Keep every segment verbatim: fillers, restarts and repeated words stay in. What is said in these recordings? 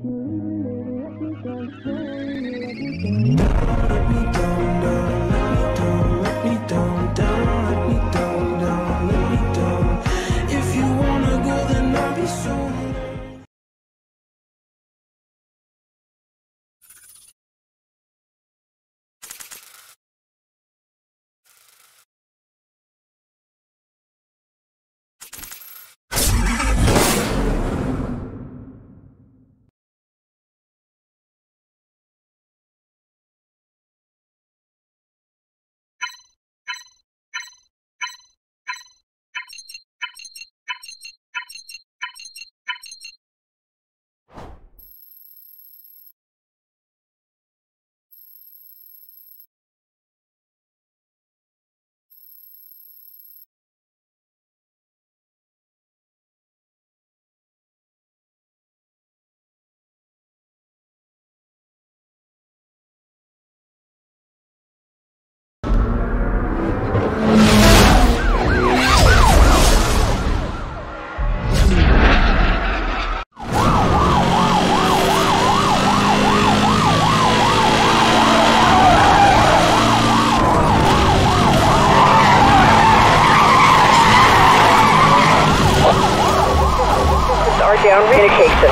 Down indication.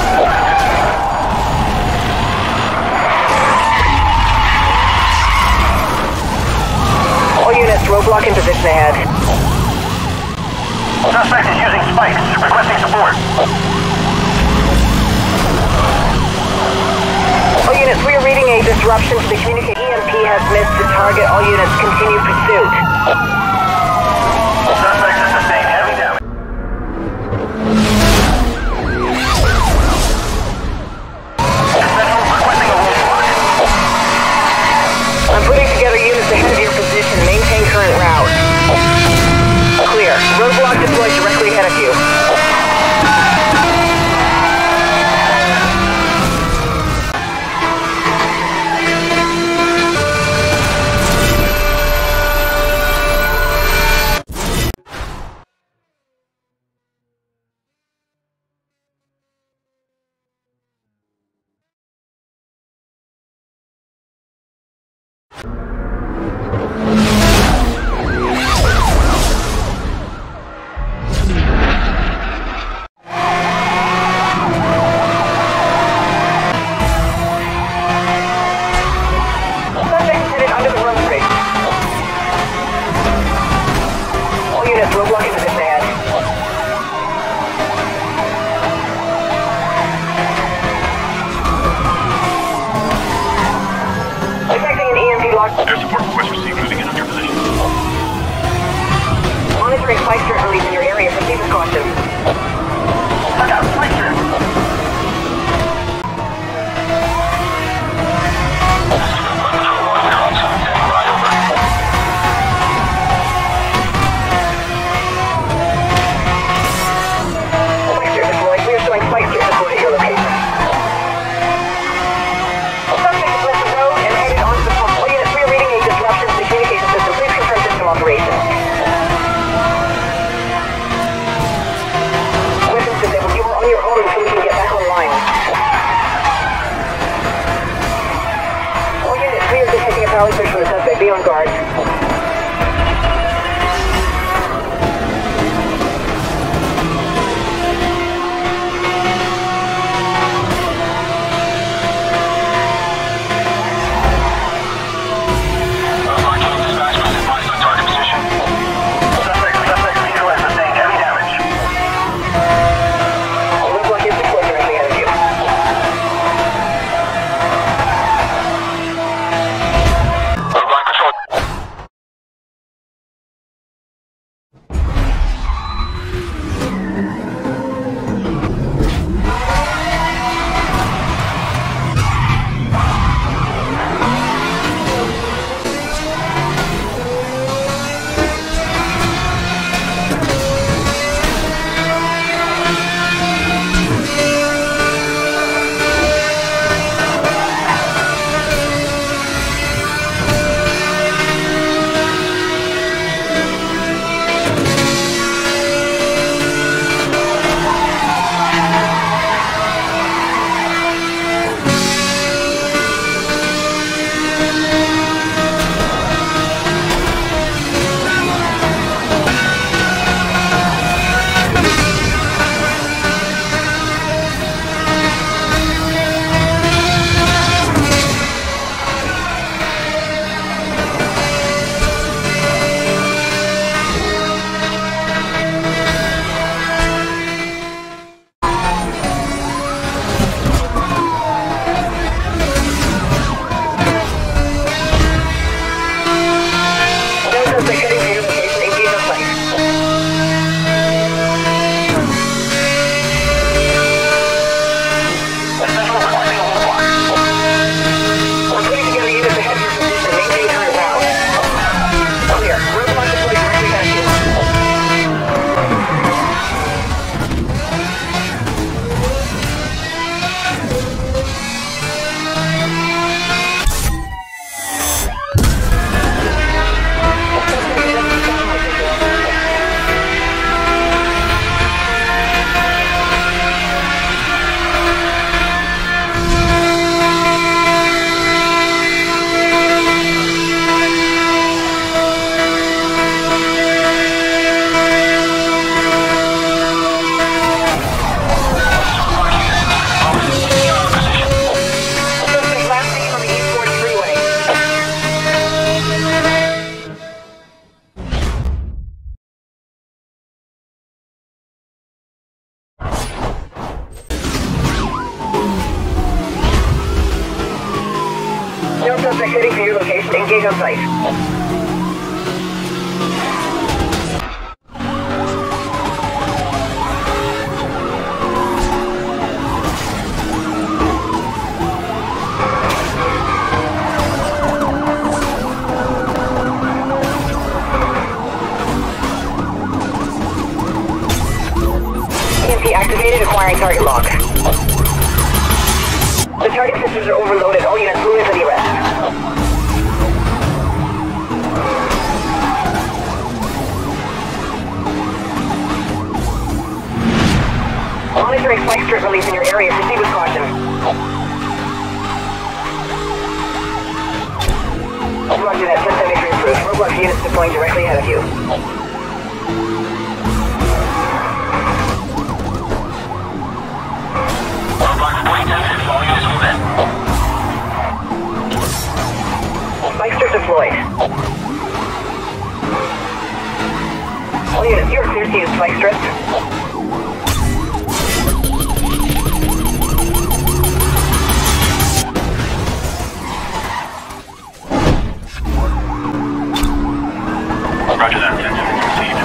All units, roadblock in position ahead. Suspect is using spikes, requesting support. All units, we are reading a disruption to the communication. E M P has missed the target. All units, continue pursuit. Suspect has sustained heavy damage. I'm putting together units ahead of your position. Maintain current route. Clear. Roadblock deployed directly ahead of you. Air support request received. Moving in on your position. Monitoring flight certainties in your area. Proceed with caution. Look out, flight trip. Flight strip deployed. We are showing flight strip deployed at your location. Subject has left the road and headed onto the pump. All units, we are reading a disruption to the communication system. Please confirm system operation. Weapons disabled. You are on your own until we can get back online. All units, we are detecting a power surge from the suspect. Be on guard. Suspect heading to your location. Engage on site. Activated, acquiring target lock. The target systems are overloaded. All units move in for the arrest. Monitoring spike strip release in your area. Proceed with caution. Roger that. System entry approved. Roblox units deploying directly ahead of you. Spike strip deployed. All units, you are clear to use spike strip. Roger that, attention. Received.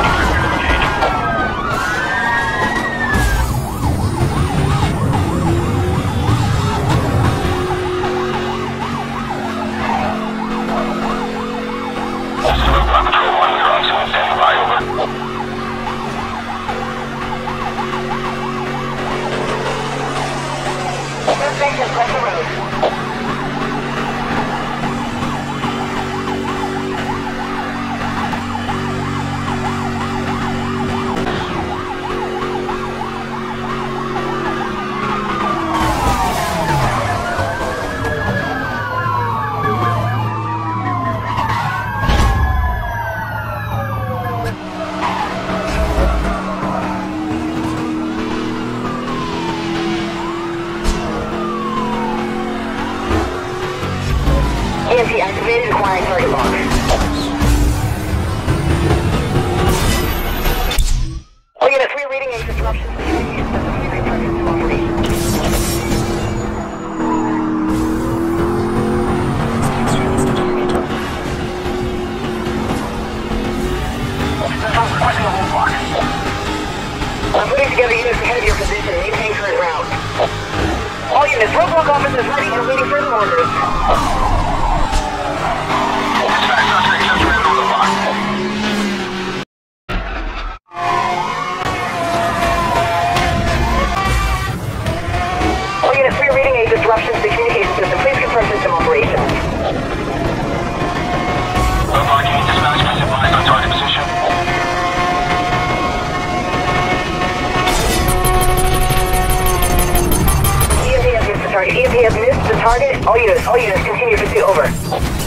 Press the road. E M P activated, acquiring target lock. All units, we are reading a disruption. Requesting a roadblock. I'm putting together units ahead of your position. Maintain current route. All units, roadblock officers ready and waiting further orders. All units, we are reading a disruption to the communication system. Please confirm system operations. Roadblock, you need dispatch. Please advise on target position. E M P has missed the target. E M P has missed the target. All units, all units, continue pursuit. Over.